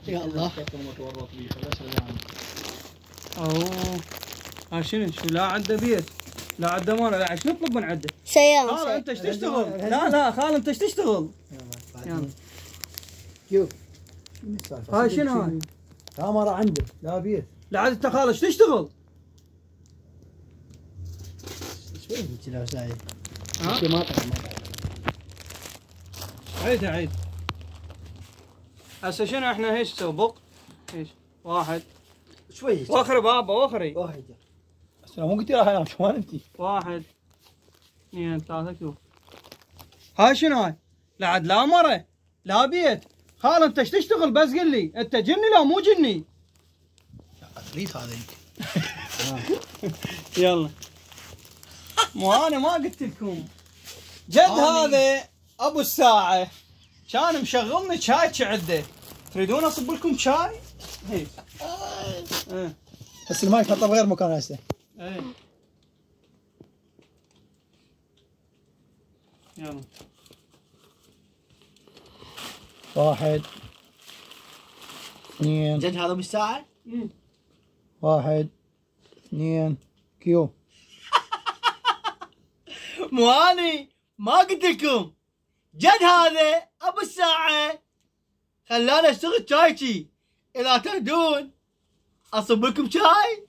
يا الله. اوه ها شنو لا عنده بيت لا عنده مال لا ايش نطلب من عنده؟ سيارة. خال انت ايش تشتغل؟ لا خال انت ايش تشتغل؟ يلا شوف هاي شنو هاي؟ كاميرا عنده لا بيت. لا عاد انت خال ايش تشتغل؟ شوي انت لو سايق. ها؟ ما طلع. عيد هسه شنو احنا ايش نسوي بق؟ ايش؟ واحد شوي واخري بابا واخري واحد. بس مو قلت لي راح انام شو انت؟ واحد اثنين ثلاثة شوف هاي شنو هاي؟ لا عاد لا مرة لا بيت خال انت ايش تشتغل بس قل لي انت جني لا مو جني؟ عفريت هذا انت. يلا مو انا ما قلت لكم جد هذا ابو الساعة كان مشغلني شاي عده تريدون اصب لكم شاي؟ هي بس الماي حطه بغير مكان هسه. ايه يلا واحد اثنين جد هذا بالساعة؟ واحد اثنين كيو. مو اني ما قلت لكم جد هذا ابو الساعة خلاني اشتغل شايشي اذا تردون اصب لكم شاي.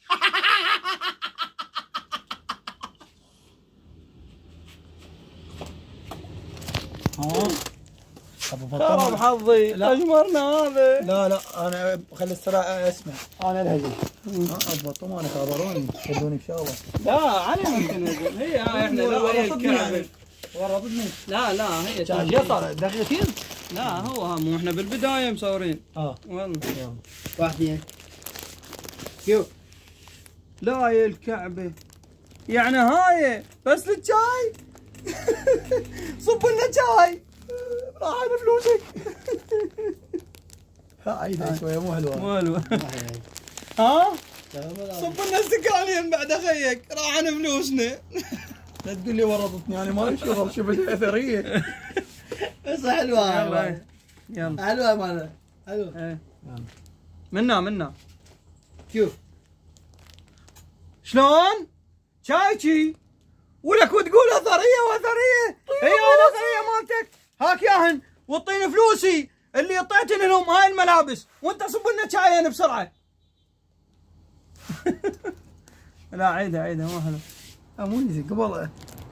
ابو خرب فطوم. حظي لا. اجمرنا هذا لا انا خلي الصراحه اسمع انا الهجي. ابو فطوم انا خبروني يخلوني بشغله. لا علي ممكن نزل هي احنا لا هي الكعبة ورطتني. لا هي كان قطر دقيقتين. لا هو مو احنا بالبداية مصورين والله يلا. واحد اثنين كيو. لا يا الكعبة يعني هاي بس للشاي صب لنا شاي راح على فلوسك عيدها شويه مو حلوه. مو حلوة ها صب لنا استقالين بعد اخيك راح على فلوسنا لا تقول لي ورطتني انا ما لي شغل شفت اثريه. بس حلوة يلا حلوة ماله حلوة. ايه منا كيو. شلون؟ شايشي ولك وتقول اثريه هي انا اثريه مالتك هاك ياهن وطيني فلوسي اللي اعطيتني لهم هاي الملابس وانت صب لنا شاي انا بسرعه. لا عيدها ما حلو. مو قبل